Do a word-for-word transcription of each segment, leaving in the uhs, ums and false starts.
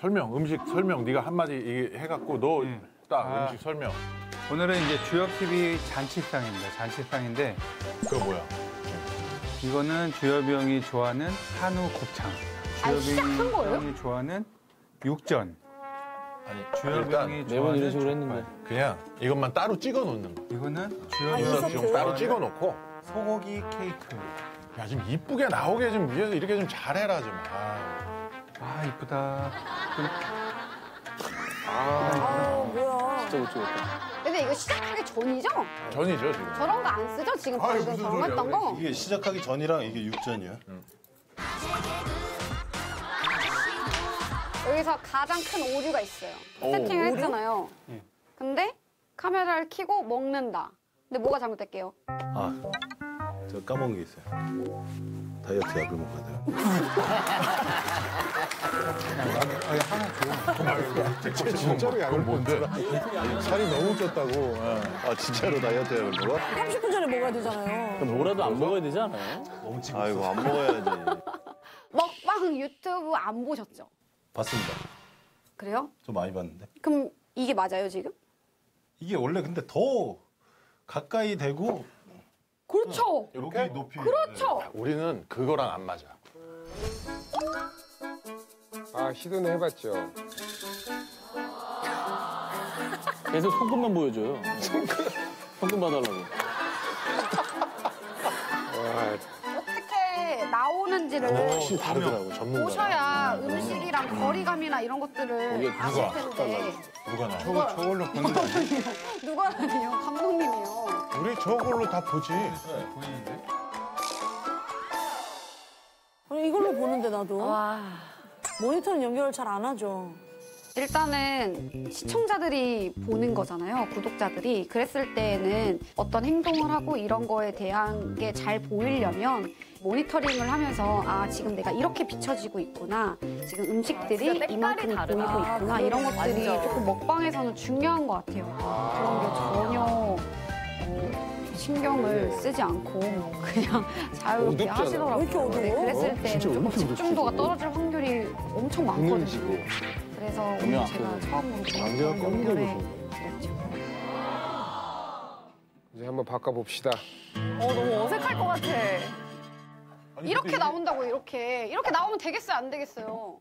설명, 음식 설명 네가 한마디 해갖고 너 딱 아. 음식 설명. 오늘은 이제 주엽티비 잔치상입니다. 잔치상인데 그거 뭐야? 이거는 주엽이 형이 좋아하는 한우 곱창. 아니, 시작한 거예요? 형이 좋아하는 육전. 아니 주엽이 일단 형이 매번 이런 좋아하는 식으로 했는데. 족발. 그냥 이것만 따로 찍어 놓는 거. 이거는 주엽이 이거 형이 좀 따로 찍어 놓고. 소고기 케이크. 야 좀 이쁘게 나오게 좀 위해서 이렇게 좀 잘해라 좀. 아, 아 이쁘다. 아, 뭐야. 진짜 못 찍었다. 근데 이거 시작하기 전이죠? 전이죠 지금. 저런 거 안 쓰죠? 지금 아이, 방금 무슨 경험했던 소리야, 거? 이게 시작하기 전이랑 이게 육전이야. 여기서 가장 큰 오류가 있어요. 오. 세팅을 했잖아요. 예. 근데 카메라를 켜고 먹는다. 근데 뭐가 잘못됐게요? 아, 저 까먹은 게 있어요. 다이어트 약을 먹어야 돼요. 진짜로 약을 뭔데? 살이 너무 쪘다고. 아, 진짜로 다이어트 약을 먹어? 삼십 분 전에 먹어야 되잖아요. 그럼 뭐라도 안 먹어야 되지 않아요? 아이고, 안 먹어야지. 먹방 유튜브 안 보셨죠? 봤습니다. 그래요? 좀 많이 봤는데. 그럼 이게 맞아요, 지금? 이게 원래 근데 더 가까이 대고 그렇죠. 여기 높이. 그렇죠. 우리는 그거랑 안 맞아. 아, 시도는 해봤죠. 계속 손금만 보여줘요. 손금 봐달라고. 와, 어떻게 나오는지를 확실히 다르더라고 전문가. 보셔야 음식이랑 거리감이나 이런 것들을 이게 아실 누가 텐데. 누가 나? 저거 저걸로 보는 거 아니야? 누가 아니요? 감독님이요. 우리 저걸로 다 보지. 보이는데? 아니, 이걸로 보는데, 나도. 모니터는 연결을 잘 안 하죠. 일단은 시청자들이 보는 거잖아요, 구독자들이. 그랬을 때는 어떤 행동을 하고 이런 거에 대한 게 잘 보이려면 모니터링을 하면서 아, 지금 내가 이렇게 비춰지고 있구나. 지금 음식들이 이만큼 보이고 있구나. 이런 것들이 조금 먹방에서는 중요한 것 같아요. 그런 게 전혀 어, 신경을 쓰지 않고 그냥 자유롭게 어둡잖아. 하시더라고요. 왜 이렇게 어두워? 네, 그랬을 때는 진짜 왜 조금 이렇게 집중도가 어둡지, 떨어질 확률이 엄청 많거든요. 그래서 오늘 분명 제가 앞에서. 처음으로 안개가 그런 연결해 검은색이죠. 드렸죠. 이제 한번 바꿔봅시다. 어, 너무 어색할 것 같아. 이렇게 나온다고 이렇게 이렇게 나오면 되겠어요, 안 되겠어요?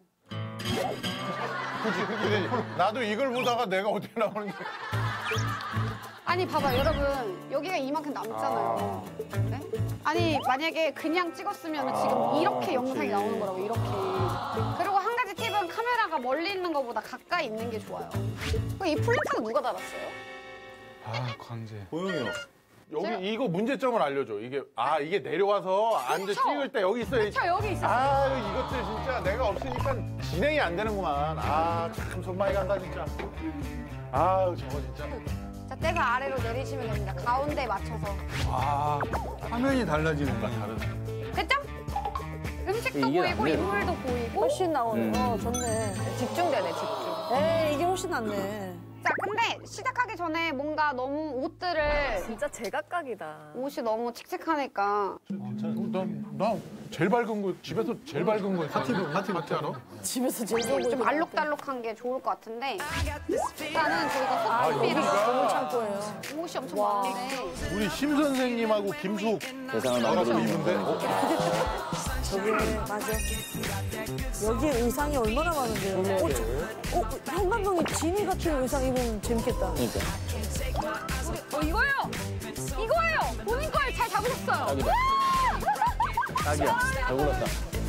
그치, 그치. 나도 이걸 보다가 내가 어떻게 나오는지. 아니 봐봐 여러분 여기가 이만큼 남잖아요. 네? 아니 만약에 그냥 찍었으면 지금 이렇게 영상이 나오는 거라고 이렇게. 그리고 한 가지 팁은 카메라가 멀리 있는 것보다 가까이 있는 게 좋아요. 그럼 이 플래카드 누가 달았어요? 아 광재. 보영이 형. 여기 이거 문제점을 알려줘. 이게 아 이게 내려와서 앉아 그쵸? 찍을 때 여기 있어야지. 저 여기 있어요. 아 이것들 진짜 내가 없으니까 진행이 안 되는구만. 아 참 손 많이 간다 진짜. 아 저거 진짜. 자 떼가 아래로 내리시면 됩니다. 가운데 맞춰서. 아 화면이 달라지는 거야. 됐죠? 음식도 이게 안 보이고 돼요. 인물도 보이고. 훨씬 나오네. 어, 좋네. 집중되네, 집중. 에이, 이게 훨씬 낫네. 자 근데 시작하기 전에 뭔가 너무 옷들을 진짜 제각각이다. 옷이 너무 칙칙하니까 난나 제일 밝은 거 집에서 제일 밝은 거 하티브 하티브 하티 알아? 집에서 제일 좋은 좀 알록달록한 게 좋을 것 같은데 일단은 저희가 소품비를 너무 창고예요. 옷이 엄청 많은데 우리 심 선생님하고 김숙 대상을 나가서 만들어 입은데 어? 저기, 맞아. 여기 의상이 얼마나 많은데요. 어, 저, 어, 형 감독님 지니 같은 의상 입으면 재밌겠다. 그러니까. 어 이거예요! 이거예요! 본인 걸 잘 잡으셨어요! 딱이다. 딱이야. 잘 골랐다.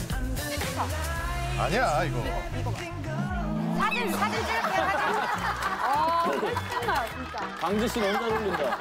아니야 이거. 사진 사진 찍을게요 사진 아 훨씬 나요 진짜 광재 씨 너무 잘 어울린다.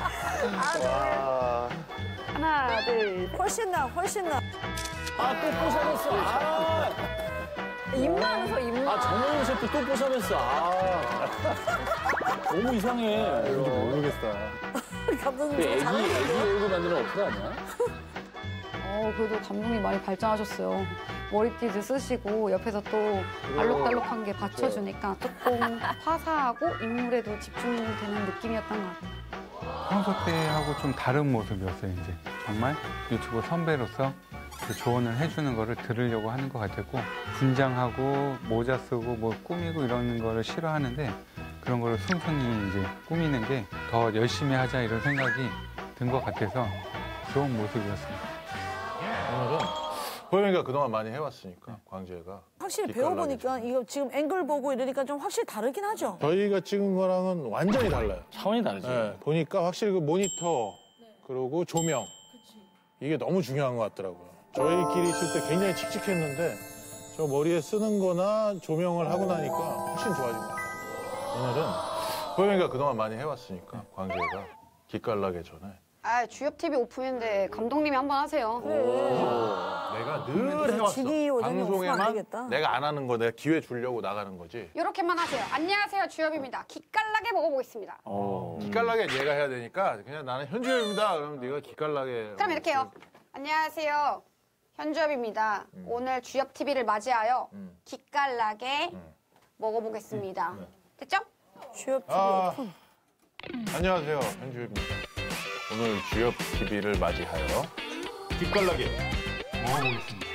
와. 하나 둘 훨씬 나, 훨씬 나. 아, 또 뽀샵했어. 아, 입만 웃어, 입만. 아 정영훈 셰프 또 뽀샵했어. 아. 너무 이상해. 모르겠다. 감독님 그 저 애기, 잘하는데. 애기 얼굴 만드는 어플 아니야? 어, 그래도 감독님 많이 발전하셨어요. 머리띠도 쓰시고 옆에서 또 알록달록한 게 받쳐주니까 조금 화사하고 인물에도 집중되는 느낌이었던 것 같아요. 평소 때하고 좀 다른 모습이었어요 이제. 정말 유튜브 선배로서 그 조언을 해주는 거를 들으려고 하는 것 같았고 분장하고 모자 쓰고 뭐 꾸미고 이러는 거를 싫어하는데 그런 거를 순순히 이제 꾸미는 게 더 열심히 하자 이런 생각이 든 것 같아서 좋은 모습이었습니다. 오늘은 호영이가 그동안 많이 해왔으니까 광주애가 확실히 기깔나게 배워보니까 이거 지금 앵글 보고 이러니까 좀 확실히 다르긴 하죠. 저희가 찍은 거랑은 완전히 달라요. 차원이 다르지. 네, 보니까 확실히 그 모니터 그리고 조명 이게 너무 중요한 것 같더라고요. 저희끼리 있을 때 굉장히 칙칙했는데 저 머리에 쓰는 거나 조명을 하고 나니까 훨씬 좋아진 것 같아요. 오늘은 호영이가 그동안 많이 해왔으니까 광주애가 기깔나게 전에 아, 주엽 티비 오픈인데 감독님이 한번 하세요. 내가 늘 해왔어. 진이 오전에 없으면 안 방송에만 되겠다. 내가 안 하는 거 내가 기회 주려고 나가는 거지. 이렇게만 하세요. 안녕하세요, 주엽입니다. 기깔나게 먹어보겠습니다. 어. 기깔나게 얘가 해야 되니까 그냥 나는 현주엽입니다. 그러면 네가 기깔나게. 그럼 이렇게 해요. 안녕하세요, 현주엽입니다. 오늘 주엽 티비를 맞이하여 음. 기깔나게 음. 먹어보겠습니다. 네. 됐죠? 주엽 티비 아. 오픈. 안녕하세요, 현주엽입니다. 오늘 주엽 티비를 맞이하여 기깔나게 먹어보겠습니다.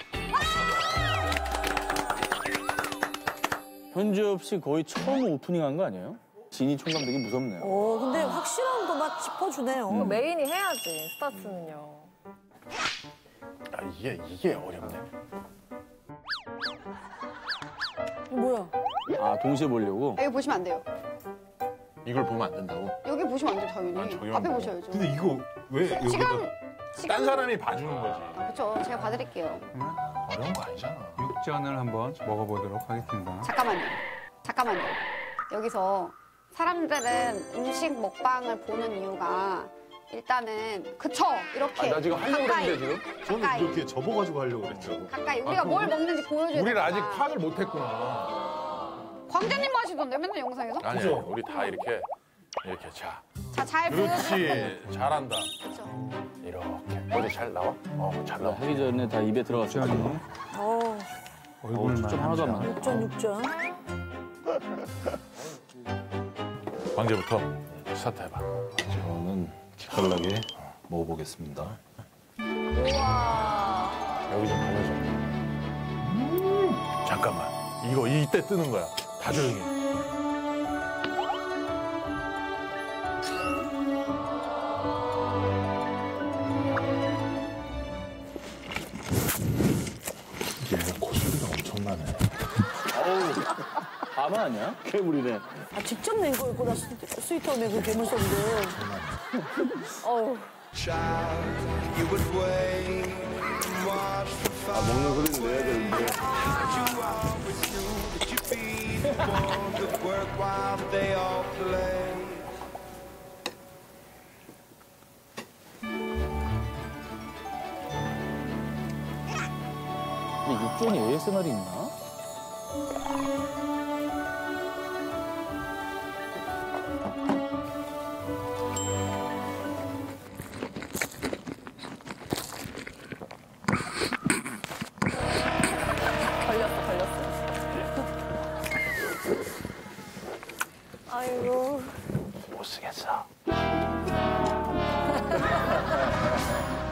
현주엽 씨 거의 처음 오프닝한 거 아니에요? 진이 총감독이 무섭네요. 오, 근데 확실한 거 맛 짚어주네요. 음. 메인이 해야지, 스타트는요. 아, 이게 이게 어렵네. 이거 뭐야? 아, 동시에 보려고? 여기 보시면 안 돼요. 이걸 보면 안 된다고? 여기 보시면 안 돼요, 난 당연히. 저기만 앞에 보고. 보셔야죠. 근데 이거 왜 여기다 지금, 지금. 딴 사람이 봐주는 거지. 그렇죠. 제가 봐드릴게요. 어려운 거 아니잖아. 육전을 한번 먹어보도록 하겠습니다. 잠깐만요. 잠깐만요. 여기서 사람들은 음식 먹방을 보는 이유가 일단은 그쵸 이렇게 아, 나 지금 하려고 가까이, 했는데 지금? 저는 가까이 이렇게 접어가지고 하려고 그랬죠. 가까이 우리가 뭘 먹는지 보여줘야 우리를 되니까. 아직 파악을 못했구나. 광재님 하시던데 맨날 영상에서? 아니, 우리 다 이렇게 이렇게 자. 자, 잘 보여주세요. 그렇지, 잘한다. 그렇죠. 이렇게 어디 잘 나와? 어, 잘 나와. 하기 전에 다 입에 들어갔어. 육전이 어, 얼굴만 좀 하나도 안 합니다. 맞네. 육전 육전. 광재부터 스타트 해봐. 저는 기깔나게 먹어보겠습니다. 여기 좀 가려줘. 잠깐만. 이거 이때 뜨는 거야. 다 조용히. 해. 얘 고소리가 엄청나네. 밤은 아니야? 괴물이네. 아, 직접 낸 거였구나, 스- 스위트홈의 그 괴물 소리를. 어휴. 아, 먹는 소리는 내야 되는데. 근데 육전이 에이에스엠알이 있나? 걸렸어, 걸렸어. 아이고. 못 쓰겠어.